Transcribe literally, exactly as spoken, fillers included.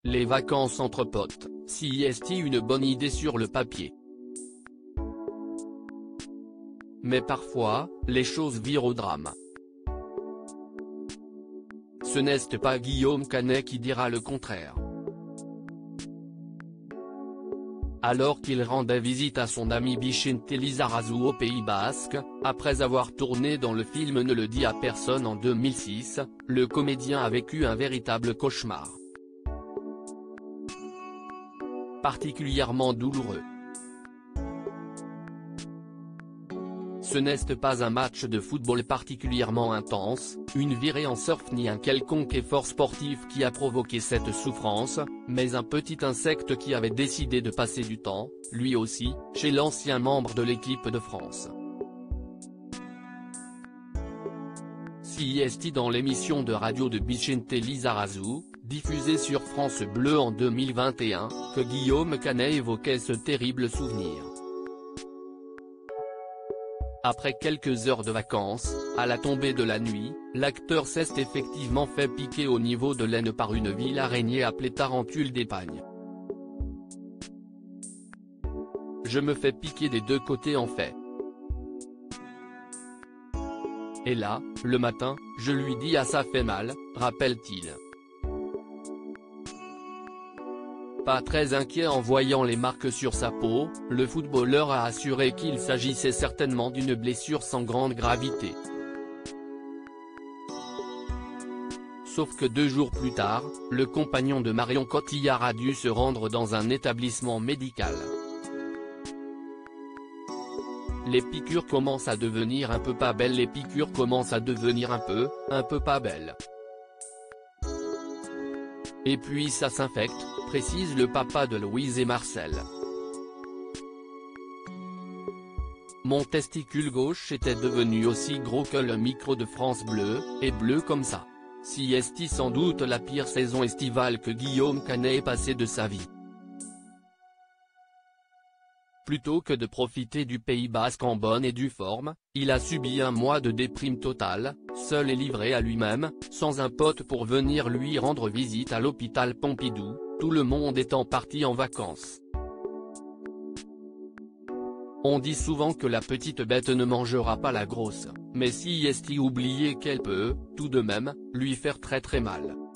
Les vacances entre potes, si est une bonne idée sur le papier. Mais parfois, les choses virent au drame. Ce n'est pas Guillaume Canet qui dira le contraire. Alors qu'il rendait visite à son ami Vicente Lizarazu au Pays Basque, après avoir tourné dans le film Ne le dis à personne en deux mille six, le comédien a vécu un véritable cauchemar. Particulièrement douloureux. Ce n'est pas un match de football particulièrement intense, une virée en surf ni un quelconque effort sportif qui a provoqué cette souffrance, mais un petit insecte qui avait décidé de passer du temps, lui aussi, chez l'ancien membre de l'équipe de France. Si est dans l'émission de radio de Vicente Lizarazu, diffusée sur France Bleu en deux mille vingt et un, que Guillaume Canet évoquait ce terrible souvenir. Après quelques heures de vacances, à la tombée de la nuit, l'acteur s'est effectivement fait piquer au niveau de l'aine par une vile araignée appelée tarentule d'Espagne. Je me fais piquer des deux côtés en fait. Et là, le matin, je lui dis ah ça fait mal, rappelle-t-il. Pas très inquiet en voyant les marques sur sa peau, le footballeur a assuré qu'il s'agissait certainement d'une blessure sans grande gravité. Sauf que deux jours plus tard, le compagnon de Marion Cotillard a dû se rendre dans un établissement médical. Les piqûres commencent à devenir un peu pas belles, les piqûres commencent à devenir un peu, un peu pas belles. Et puis ça s'infecte, précise le papa de Louise et Marcel. Mon testicule gauche était devenu aussi gros que le micro de France Bleu, et bleu comme ça. Si est sans doute la pire saison estivale que Guillaume Canet ait passée de sa vie. Plutôt que de profiter du Pays Basque en bonne et due forme, il a subi un mois de déprime totale, seul et livré à lui-même, sans un pote pour venir lui rendre visite à l'hôpital Pompidou, tout le monde étant parti en vacances. On dit souvent que la petite bête ne mangera pas la grosse, mais si est oublié qu'elle peut, tout de même, lui faire très très mal.